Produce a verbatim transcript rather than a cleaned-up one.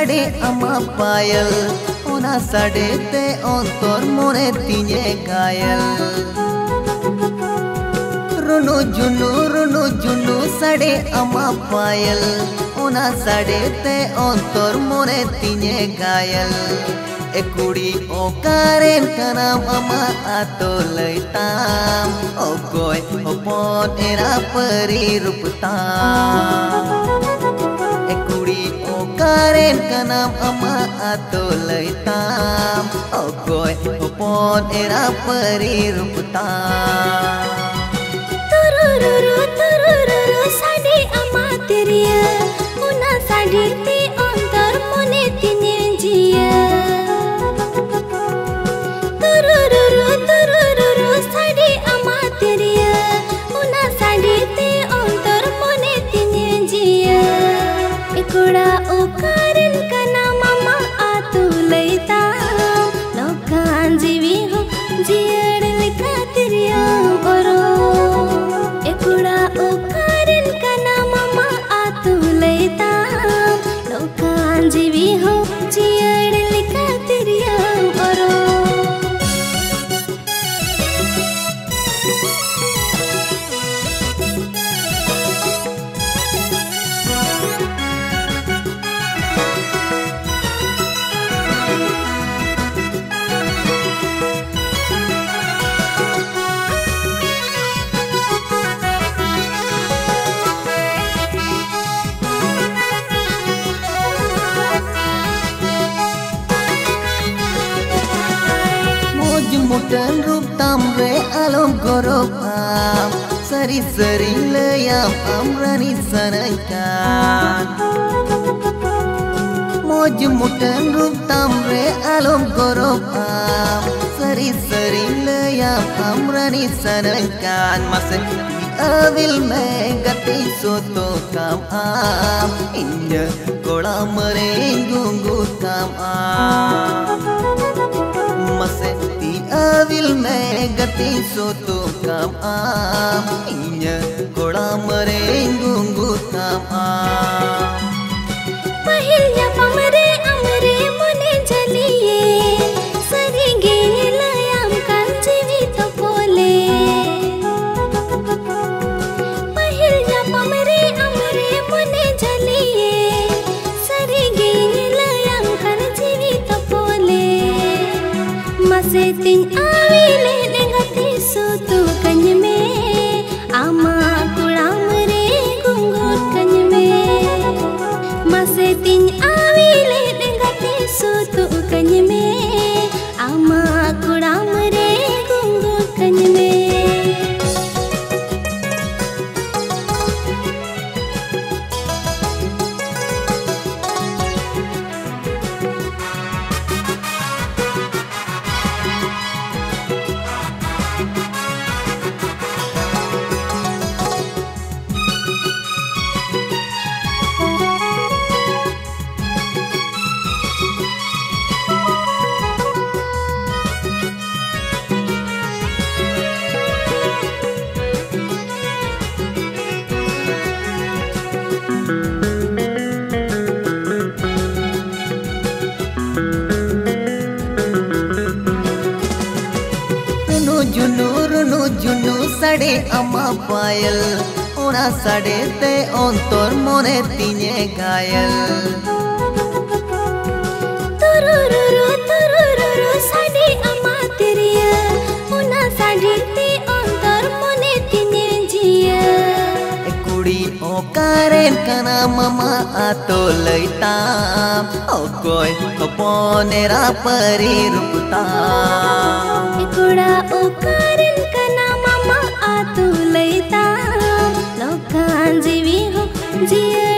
साडे अमा पायल ओना साडे ते अंतर मोने तिने गायल रुनु जुनु रुनु जुनु साडे अमा पायल ओना साडे ते अंतर मोने तिने गायल ए कुड़ी ओकारेन कनाम अमा आतो लैताम ओगोय ओपन एरा परी रूपताम ए कुड़ी ओकारेन कनाम अमा आतो लैताम ओगोय ओपन एरा परी रूपताम तुरुरुरु तुरुरुरु साडे अमा तेरिया उना साडे ते अंतर मोने तिने जिया तुरुरुरु तुरुरुरु साडे अमा तेरिया उना साडे ते अंतर मोने तिने जिया इकुड़ा ओकारेन कना मामा आतु लैताम लोकान जीवी हो जियड़ लिखा तेरिया ओरो इकुड़ा ओकारेन कना मामा आतु लैताम लोकान जीवी हो जियड़ लिखा तेरिया ओरो मुटन रूप तामरे आलम गौरव सरी सरी लयाम अमरानी सनकान मौज मुटन रूप तामरे आलम गौरव सरी सरी लयाम अमरानी सनकान मसे अविल में गति सोतो काम आम इंज कोड़ा मरे गुंगू काम आम मसे अविल में गति सोतो काम आम इंज कोड़ा मरे गुंगू काम आम पहिल या पमरे अमरे मुने जलिए सरी गेने लयाम कंजीवी तो बोले पहिल या पमरे अमरे मुने जलिए सरी गेने लयाम कंजीवी तो बोले मसे तिन आविले नेगति सोतो कन्य में आमा कुड़ाम रे गुंगोट कन्य में मसे तिन आविले नेगति सोतो कन्य में आमा कुड़ाम रे गुंगोट कन्य में जुनू रुनु जुनू साडे अमा पायल ओना साडे ते अंतर मोने तिने गायल तुरुरुरु तुरुरुरु साडे अमा तेरिया उना साडे ते अंतर मोने तिने जिया कुड़ी ओकारेन कना मामा आतो लैताम ओगोय ओपनेरा परी रूपताम इकुड़ा ओकारेन कना मामा आतु लैताम लोकान जीवी हो जिया